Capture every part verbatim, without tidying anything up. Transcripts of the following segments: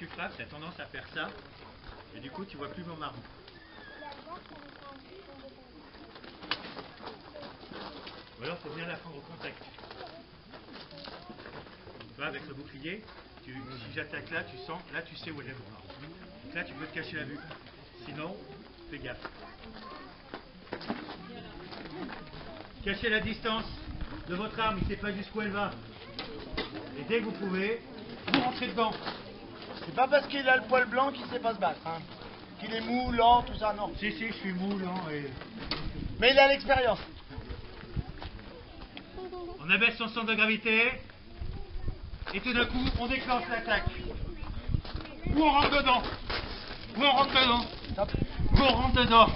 tu frappes, tu as tendance à faire ça, et du coup tu vois plus mon marron. Ou alors il faut bien la prendre au contact. Tu vois, avec ce bouclier, tu, si j'attaque là, tu sens, là tu sais où est mon marron. Donc là tu peux te cacher la vue. Sinon, fais gaffe. Cachez la distance de votre arme, il ne sait pas jusqu'où elle va. Et dès que vous pouvez, vous rentrez dedans. C'est pas parce qu'il a le poil blanc qu'il sait pas se battre, hein. Qu'il est mou, lent, tout ça, non. Si, si, je suis mou, lent et... Mais il a l'expérience. On abaisse son centre de gravité. Et tout d'un coup, on déclenche l'attaque. Ou on rentre dedans. Ou on rentre dedans. Hop. Ou on rentre dedans.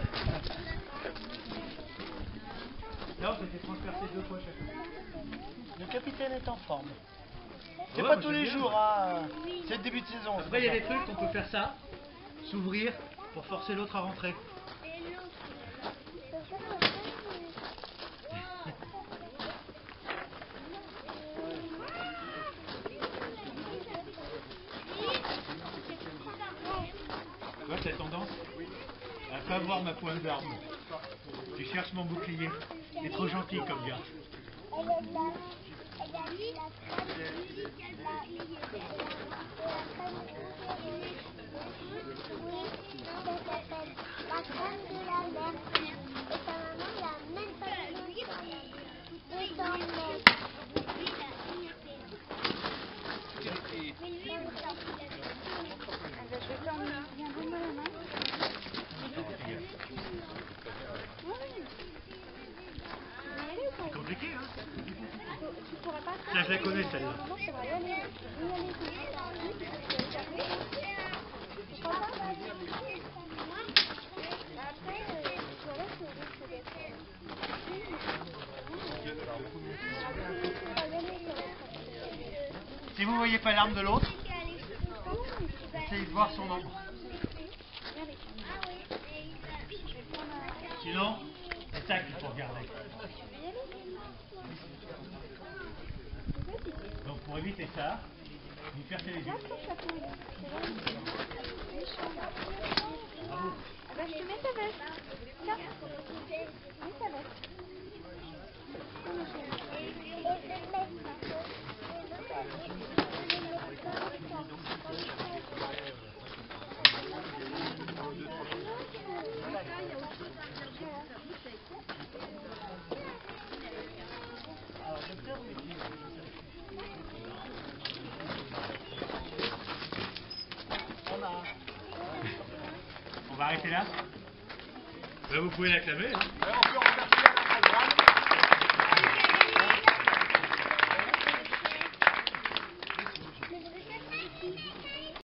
Là, on s'était transpercé deux fois chaque fois. Le capitaine est en forme. C'est Ouais, pas moi, tous j'aime les bien, jours, moi. hein. C'est le début de saison. Après, il y a des trucs, on peut faire ça. S'ouvrir pour forcer l'autre à rentrer. Tu vois, t'as tendance à pas voir ma pointe d'arme. Tu cherches mon bouclier. T'es trop gentil comme gars. La crème de la mer. Et ta maman, il a même pas besoin de s'en mettre. Je vais faire bien de la main. C'est compliqué, hein? Tu pourras pas faire. Ça, je la connais, celle-là. Maman, ça va y aller. Y aller tout ça. Tu crois pas? Après, euh, tu vois, c'est risque d'être. Si vous voyez pas l'arme de l'autre, essayez de voir son ombre. Sinon, c'est ça qu'il faut regarder. Donc pour éviter ça, vous fermez les yeux. Bravo. Ah bah, je te mets ta veste. Tiens. Mets ta veste. On va arrêter là. Ben, vous pouvez l'acclamer. Hein. On peut remercier la